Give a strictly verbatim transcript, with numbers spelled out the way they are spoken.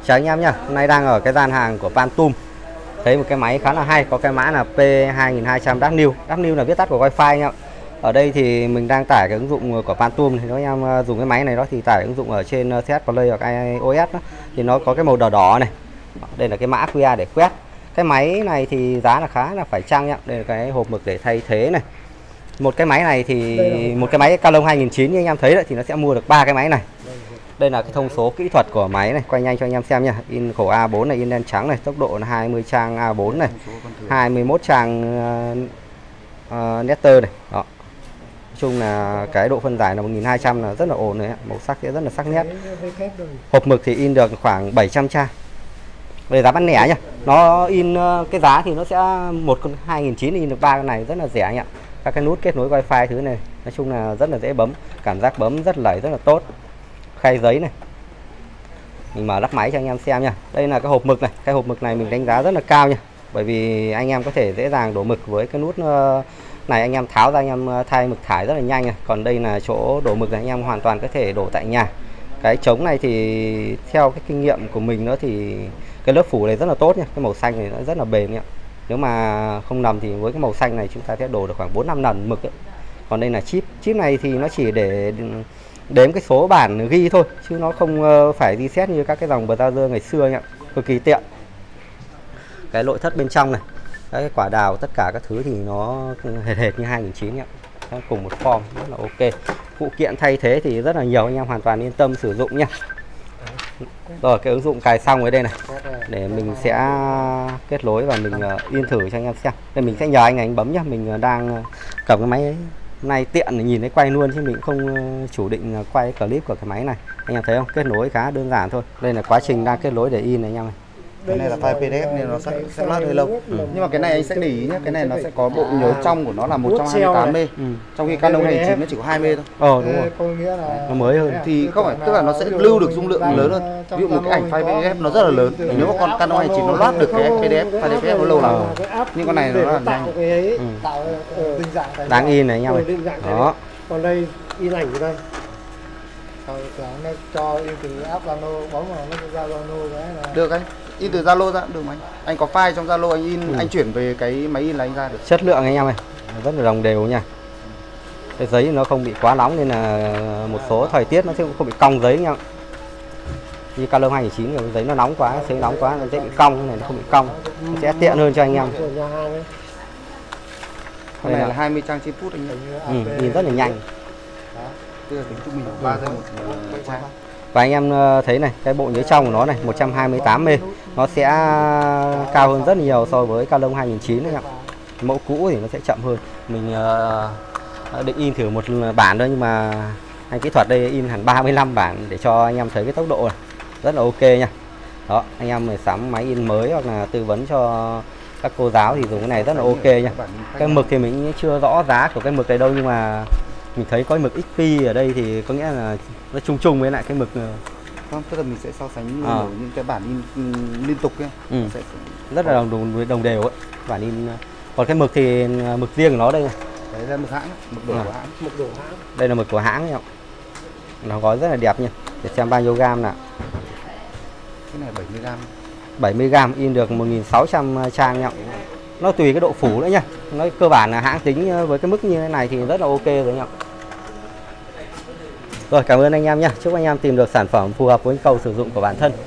Chào anh em nhá. Hôm nay đang ở cái gian hàng của Phantom. Thấy một cái máy khá là hay, có cái mã là P hai nghìn hai trăm W W W là viết tắt của Wi-Fi anh em. Ở đây thì mình đang tải cái ứng dụng của Phantom, thì nếu anh em dùng cái máy này đó thì tải ứng dụng ở trên xê ét Play hoặc iOS đó, thì nó có cái màu đỏ đỏ này. Đây là cái mã quy rờ để quét. Cái máy này thì giá là khá là phải chăng nhá. Đây là cái hộp mực để thay thế này. Một cái máy này thì một cái máy Canon hai nghìn chín như anh em thấy đấy, thì nó sẽ mua được ba cái máy này. Đây là cái thông số kỹ thuật của máy này, quay nhanh cho anh em xem nha. In khổ A bốn này, in đen trắng này, tốc độ là hai mươi trang A bốn này, hai mươi mốt trang uh, uh, netter này. Đó. Nói chung là cái độ phân giải là một nghìn hai trăm là rất là ổn đấy, màu sắc sẽ rất là sắc nét. Hộp mực thì in được khoảng bảy trăm trang. Về giá bán lẻ nhá. Nó in uh, cái giá thì nó sẽ một con hai nghìn chín in được ba con này rất là rẻ anh ạ. Các cái nút kết nối wifi thứ này, nói chung là rất là dễ bấm, cảm giác bấm rất lẩy rất là tốt. Khay giấy này, mình mở lắp máy cho anh em xem nha. Đây là cái hộp mực này, cái hộp mực này mình đánh giá rất là cao nha, bởi vì anh em có thể dễ dàng đổ mực với cái nút này, anh em tháo ra anh em thay mực thải rất là nhanh này. Còn đây là chỗ đổ mực này, anh em hoàn toàn có thể đổ tại nhà. Cái trống này thì theo cái kinh nghiệm của mình nữa thì cái lớp phủ này rất là tốt nha, cái màu xanh này nó rất là bền nha. Nếu mà không nằm thì với cái màu xanh này chúng ta sẽ đổ được khoảng bốn năm lần mực ấy. Còn đây là chip, chip này thì nó chỉ để đếm cái số bản ghi thôi, chứ nó không phải reset như các cái dòng browser ngày xưa nhá, cực kỳ tiện. Cái nội thất bên trong này, cái quả đào tất cả các thứ thì nó hệt hệt như hai nghìn chín nhá, cùng một form rất là ok. Phụ kiện thay thế thì rất là nhiều, anh em hoàn toàn yên tâm sử dụng nhá. Rồi cái ứng dụng cài xong ở đây này, để mình sẽ kết nối và mình in thử cho anh em xem. Đây mình sẽ nhờ anh anh bấm nhá, mình đang cầm cái máy ấy. Này tiện để nhìn thấy quay luôn chứ mình không chủ định quay clip của cái máy này. Anh em thấy không? Kết nối khá đơn giản thôi. Đây là quá trình đang kết nối để in này anh em này. Cái này là file pê đê ép nên nó sẽ, sẽ lát hơi lâu. Ừ. Nhưng mà cái này anh sẽ để ý nhé, cái này nó sẽ có bộ nhớ trong của nó là một trăm hai mươi tám mê. Ừ. Trong khi Canon hai nghìn chín nó chỉ có hai mê thôi. Ờ đúng rồi. Nó mới hơn. Thì không phải, tức là nó sẽ lưu được dung lượng lớn hơn. Ví dụ một cái ảnh file pê đê ép nó rất là lớn. Nếu mà con Canon hai nghìn chín nó loát được cái pê đê ép, file pê đê ép nó lâu lắm. Nhưng con này nó là nhanh. Ừ. Đáng in này anh em này. Đó. Còn đây in ảnh ở đây. Nó cho in từ app Zalo, bấm vào nó ra Zalo cái là được anh. In từ Zalo ra được mà anh. Anh có file trong Zalo anh in, ừ. Anh chuyển về cái máy in là anh ra được. Chất lượng anh em ơi, rất là đồng đều nha. Cái giấy nó không bị quá nóng nên là một số thời tiết nó sẽ không bị cong giấy nha. Như Canon hai nghìn chín rồi giấy nó nóng quá, giấy nóng quá nó dễ bị cong, này nó không bị cong. Nó sẽ tiện hơn cho anh em. Cái này là hai mươi trang trên phút anh em. Ừ, nhìn rất là nhanh. ba giây một trang. Và anh em thấy này, cái bộ nhớ trong của nó này một trăm hai mươi tám mê, nó sẽ cao hơn rất nhiều so với Canon hai nghìn chín đấy ạ. Mẫu cũ thì nó sẽ chậm hơn. Mình uh, định in thử một bản thôi, nhưng mà anh kỹ thuật đây in hẳn ba mươi lăm bản để cho anh em thấy cái tốc độ này rất là ok nha. Đó, anh em mới sắm máy in mới hoặc là tư vấn cho các cô giáo thì dùng cái này rất là ok nha. Cái mực thì mình chưa rõ giá của cái mực này đâu, nhưng mà mình thấy có mực ích pê ở đây thì có nghĩa là nó chung chung với lại cái mực. Không, tức là mình sẽ so sánh à. Những cái bản in liên tục ấy. Ừ. Sẽ rất là đồng đồng, đồng đều ấy. Bản in. Còn cái mực thì mực riêng của nó đây này. Đấy là mực hãng, mực đồ à. của hãng. Mực đồ hãng. Đây là mực của hãng nhỉ. Nó gói rất là đẹp nha. Để xem bao nhiêu gam nào. Cái này bảy mươi gam. bảy mươi gam in được một nghìn sáu trăm trang nhỉ. Nó tùy cái độ phủ nữa nha. Nó cơ bản là hãng tính với cái mức như thế này thì rất là ok rồi nhỉ. Rồi, cảm ơn anh em nhé. Chúc anh em tìm được sản phẩm phù hợp với nhu cầu sử dụng của bản thân.